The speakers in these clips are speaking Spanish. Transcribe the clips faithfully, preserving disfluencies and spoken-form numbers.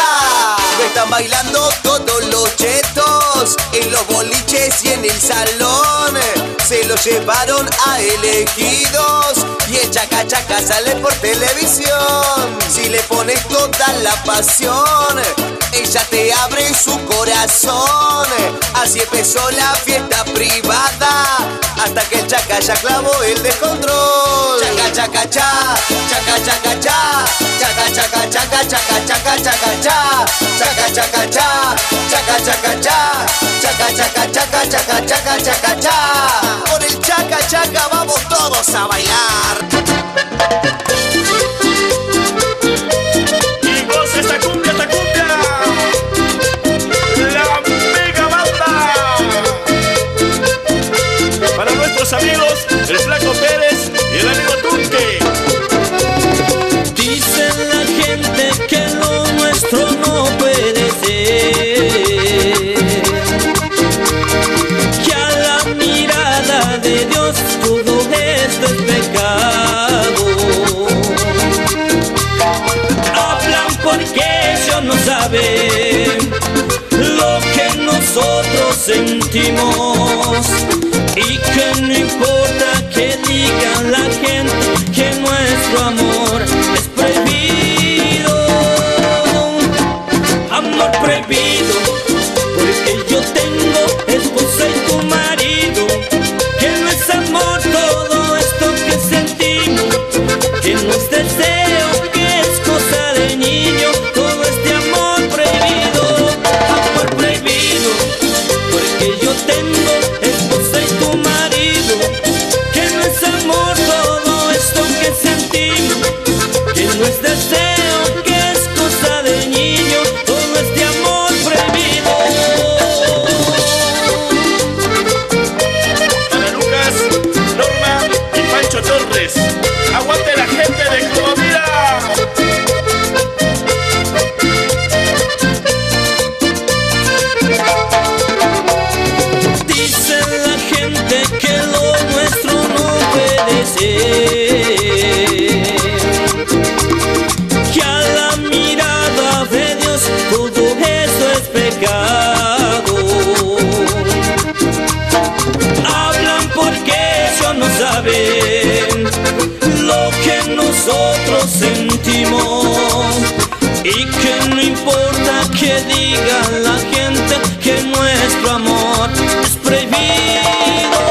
chaca. Lo están bailando todos los chetos en los boliches y en el salón. Se los llevaron a elegidos y el chaca chaca sale por televisión. Si le pones toda la pasión, ella te abre su corazón. Así empezó la fiesta privada, hasta que el chaca ya clavó el descontrol. Chaca chaca cha, chaca chaca cha, chaca chaca chaca chaca chaca chaca cha, chaca chaca cha, chaca chaca cha, chaca chaca chaca chaca chaca chaca cha. Por el chaca chaca vamos todos a bailar. Y goza esta cumbia, esta cumbia. La mega banda. Para nuestros amigos, el Flaco Pérez y el amigo Tunque. Dice la gente que lo nuestro no puede ser, que a la mirada de Dios todo esto es pecado. Hablan porque ellos no saben lo que nosotros sentimos, y que no importa que digan la gente que nuestro amor es prohibido. Amor prohibido, porque yo tengo esposa y tu marido, que no es amor todo esto que sentimos, que no es deseo, que es cosa de niño, todo este amor prohibido. Amor prohibido, porque yo tengo esposa y tu marido, que no es amor todo esto que sentimos, que no es deseo, que es cosa de niño, todo este amor prohibido. Para Lucas, Norma y Pancho Torres. Aguante la gente de Colombia. Dice la gente que lo nuestro no puede ser, que a la mirada de Dios todo eso es pecado. Hablan porque ellos no saben lo que nosotros sentimos, y que no importa que digan la gente que nuestro amor es prohibido.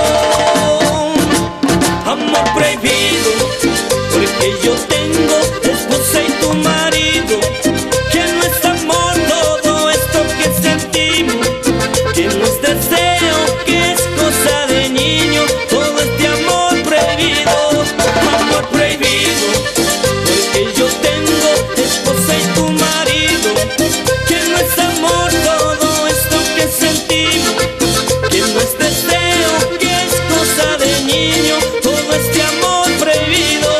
Amor prohibido, porque yo tengo esposa y tu marido, que no es amor todo esto que sentimos, que no es deseo, que es cosa de niño, todo este amor prohibido. Amor prohibido, porque yo tengo esposa y tu marido, que no es amor todo esto que sentimos, que no es deseo, que es cosa de niño, todo este amor prohibido.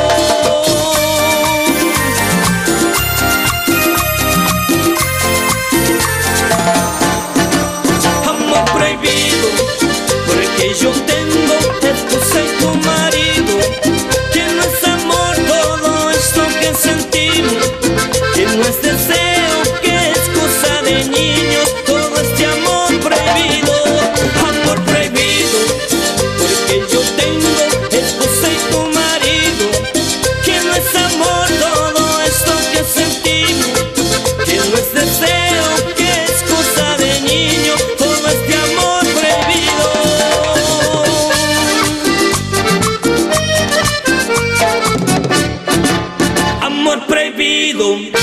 Amor prohibido, porque yo tengo esposa y tu marido, que no es amor todo esto que sentimos, que no es deseo, que es cosa de niños, todo este amor prohibido. Amor prohibido, porque yo tengo esposa y tu marido, que no es amor todo esto que sentimos, que no es deseo, que es cosa de niño, todo este amor prohibido. Amor prohibido.